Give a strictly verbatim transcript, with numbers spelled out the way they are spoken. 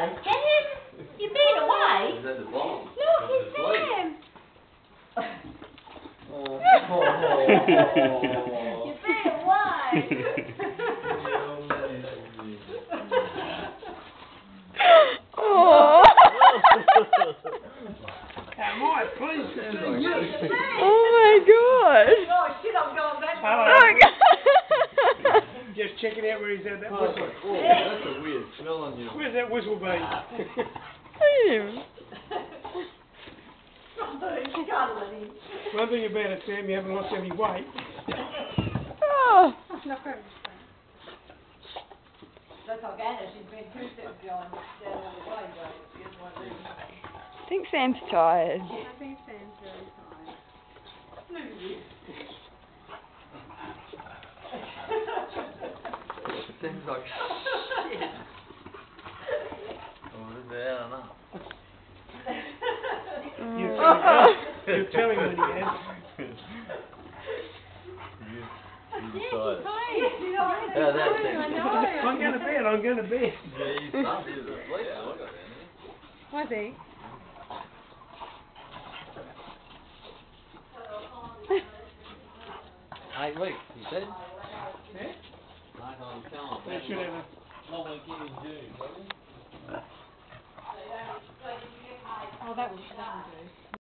Sam! You've been away! Is that the bomb? Look, it's Sam! Oh. You've been away! Oh. Come on, please. Oh my God. Oh shit, I'm going back. Oh my God. Just checking out where he's at that Oh, whistle. oh, that's a weird smell on you. Where's that whistle been? Him. One thing about it, Sam, you haven't lost any weight. Oh. That's organic, she's been two steps going down all the way, but it's one of these. I think Sam's tired. I think Sam's very tired. Things like shit. Oh, this is I don't know. You tell him, you tell him when he has. How's that thing? I'm going to bed, I'm going to bed. Yeah, he's not here to sleep. I got that. Was he? Eight weeks, you said? Yeah? Like I'm telling They should have a... long weekend in June, probably. Oh, that was that was good.